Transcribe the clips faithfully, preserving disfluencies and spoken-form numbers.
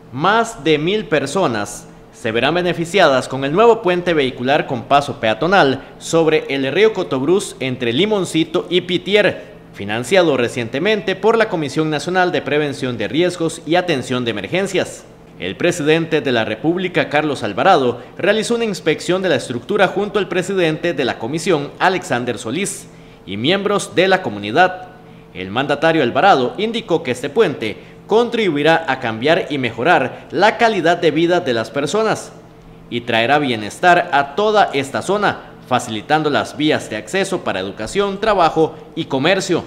Más de mil personas se verán beneficiadas con el nuevo puente vehicular con paso peatonal sobre el río Cotobruz entre Limoncito y Pitier, financiado recientemente por la Comisión Nacional de Prevención de Riesgos y Atención de Emergencias. El presidente de la República, Carlos Alvarado, realizó una inspección de la estructura junto al presidente de la comisión, Alexander Solís, y miembros de la comunidad. El mandatario Alvarado indicó que este puente contribuirá a cambiar y mejorar la calidad de vida de las personas y traerá bienestar a toda esta zona, facilitando las vías de acceso para educación, trabajo y comercio.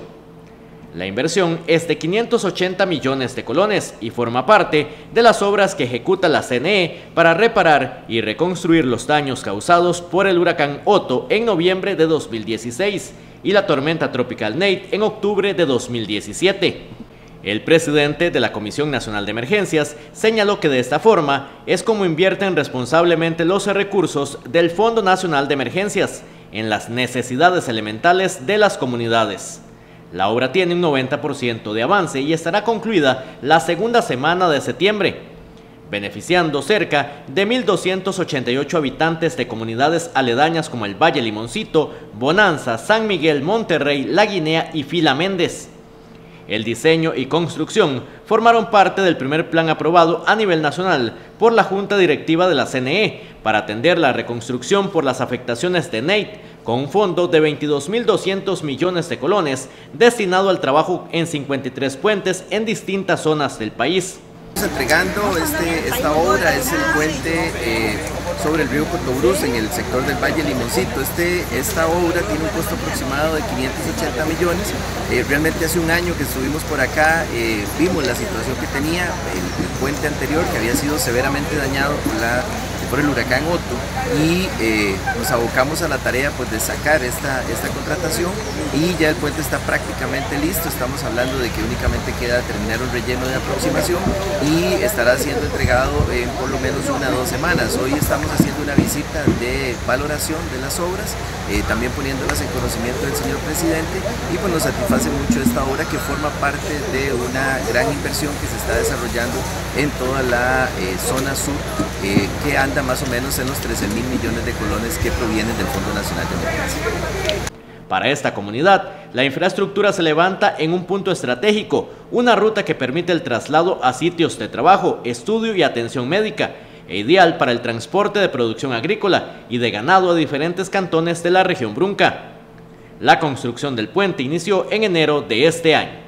La inversión es de quinientos ochenta millones de colones y forma parte de las obras que ejecuta la C N E para reparar y reconstruir los daños causados por el huracán Otto en noviembre de dos mil dieciséis y la tormenta tropical Nate en octubre de dos mil diecisiete. El presidente de la Comisión Nacional de Emergencias señaló que de esta forma es como invierten responsablemente los recursos del Fondo Nacional de Emergencias en las necesidades elementales de las comunidades. La obra tiene un noventa por ciento de avance y estará concluida la segunda semana de septiembre, beneficiando cerca de mil doscientos ochenta y ocho habitantes de comunidades aledañas como el Valle Limoncito, Bonanza, San Miguel, Monterrey, La Guinea y Fila Méndez. El diseño y construcción formaron parte del primer plan aprobado a nivel nacional por la Junta Directiva de la C N E para atender la reconstrucción por las afectaciones de Nate, con un fondo de veintidós mil doscientos millones de colones destinado al trabajo en cincuenta y tres puentes en distintas zonas del país. Entregando este, esta obra es el puente eh, sobre el río Cotobruz en el sector del Valle Limoncito. Este, esta obra tiene un costo aproximado de quinientos ochenta millones. Eh, realmente hace un año que estuvimos por acá, eh, vimos la situación que tenía el, el puente anterior, que había sido severamente dañado por, la, por el huracán Otto, y eh, nos abocamos a la tarea pues, de sacar esta, esta contratación, y ya el puente está prácticamente listo. Estamos hablando de que únicamente queda terminar un relleno de aproximación y estará siendo entregado en por lo menos una o dos semanas. Hoy estamos haciendo una visita de valoración de las obras, eh, también poniéndolas en conocimiento del señor presidente, y pues nos satisface mucho esta obra que forma parte de una gran inversión que se está desarrollando en toda la eh, zona sur, eh, que anda más o menos en los trece mil millones de colones que provienen del Fondo Nacional de Emergencia. Para esta comunidad, la infraestructura se levanta en un punto estratégico, una ruta que permite el traslado a sitios de trabajo, estudio y atención médica, e ideal para el transporte de producción agrícola y de ganado a diferentes cantones de la región Brunca. La construcción del puente inició en enero de este año.